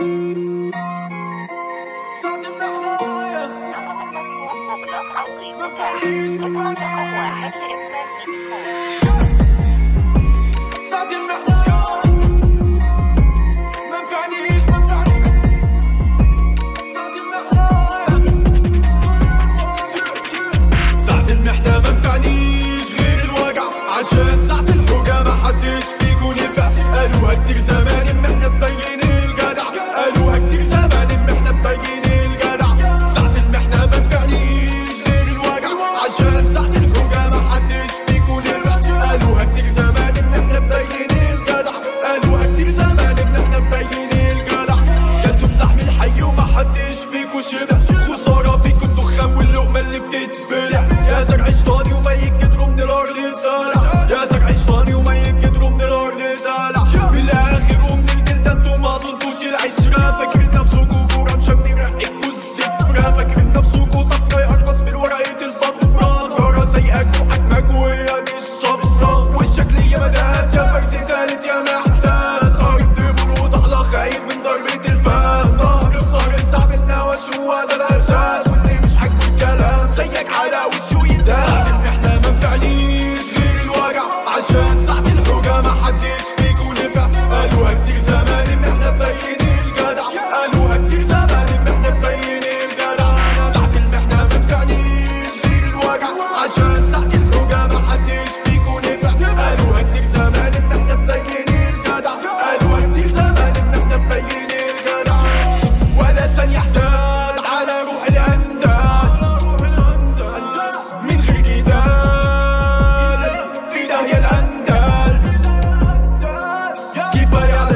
عشان ساعة الحوجة ما حدش فيكو نفع. قالوها كتير زمان ان احنا مبينين الجدع، قالوها كتير زمان ان احنا مبينين الجدع. ساعة المحنة ما نفعنيش غير الوجع، عشان ساعة الحوجة ما حدش فيكو نفع. قالوها كتير زمان ان احنا مبينين الجدع، قالوها كتير زمان ان احنا مبينين الجدع. جاتوا في لحم الحي وما حدش فيكو شبع، خسارة فيكو الدخان واللقمة اللي بتتبلع. يا زرع شطاني وميت جدره من الارض يتطلع، يا زرع شطاني وميت جدره من الارض يتطلع. بالاخر ومن الجلدة انتو ما صنتوش العشرة، فاكرين نفسكوا كورة مشمين ريحتكوا الزفرة، فاكرين نفسكوا طفرة يقرقص من ورقة البطفرة. زهرة زيقك وحجمك وهي دي الشفرة، والشكلية مداس يا فرزي تالت يا محتاس. ارض برود على خايف من ضربة الفاس، ظهر بظهر الصعب النوش هو ده الاساس. واللي مش عاجبه الكلام زيك على وشه يداس. ساعة المحنة ما نفعنيش غير الوجع، عشان ساعة الحوجة ما حدش فيكو نفع. قالوها كتير زمان ان احنا مبينين الجدع، قالوها كتير زمان ان احنا مبينين الجدع. ساعة المحنة ما نفعنيش غير الوجع، عشان ساعة الحوجة ما حدش فيكو نفع. قالوها كتير زمان ان احنا مبينين الجدع، قالوها كتير زمان ان احنا مبينين الجدع. ولا ثانية احتال على روح الاندال من غير جدال، في داهية الاندال. كفاية على